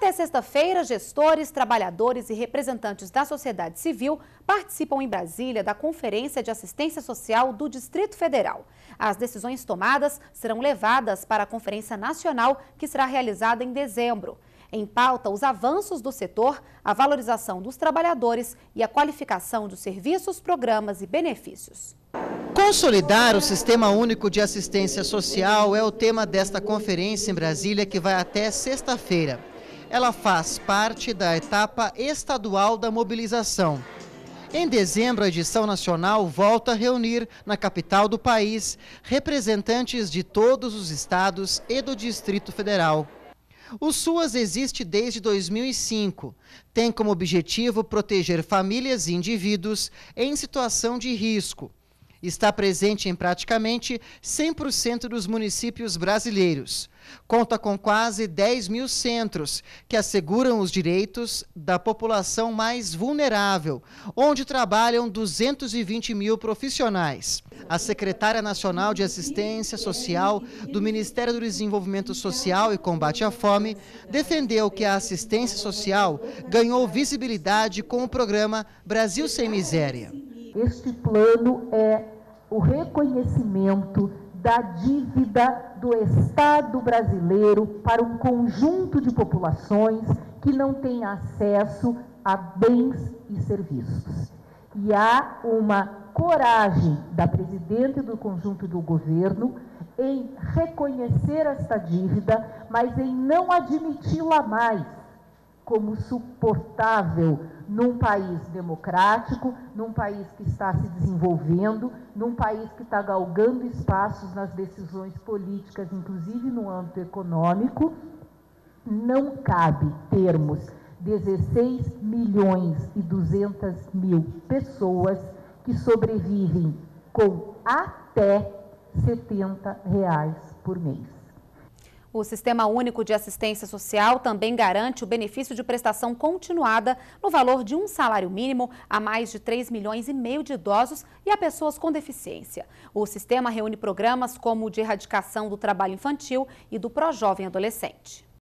Até sexta-feira, gestores, trabalhadores e representantes da sociedade civil participam em Brasília da Conferência de Assistência Social do Distrito Federal. As decisões tomadas serão levadas para a Conferência Nacional, que será realizada em dezembro. Em pauta, os avanços do setor, a valorização dos trabalhadores e a qualificação dos serviços, programas e benefícios. Consolidar o Sistema Único de Assistência Social é o tema desta conferência em Brasília, que vai até sexta-feira. Ela faz parte da etapa estadual da mobilização. Em dezembro, a edição nacional volta a reunir, na capital do país, representantes de todos os estados e do Distrito Federal. O SUAS existe desde 2005. Tem como objetivo proteger famílias e indivíduos em situação de risco. Está presente em praticamente 100% dos municípios brasileiros. Conta com quase 10 mil centros que asseguram os direitos da população mais vulnerável, onde trabalham 220 mil profissionais. A secretária nacional de Assistência Social do Ministério do Desenvolvimento Social e Combate à Fome defendeu que a assistência social ganhou visibilidade com o programa Brasil Sem Miséria. Este plano é o reconhecimento da dívida do Estado brasileiro para um conjunto de populações que não têm acesso a bens e serviços. E há uma coragem da presidenta e do conjunto do governo em reconhecer esta dívida, mas em não admiti-la mais como suportável num país democrático, num país que está se desenvolvendo, num país que está galgando espaços nas decisões políticas, inclusive no âmbito econômico. Não cabe termos 16 milhões e 200 mil pessoas que sobrevivem com até R$70 por mês. O Sistema Único de Assistência Social também garante o benefício de prestação continuada no valor de um salário mínimo a mais de 3,5 milhões de idosos e a pessoas com deficiência. O sistema reúne programas como o de erradicação do trabalho infantil e do Projovem Adolescente.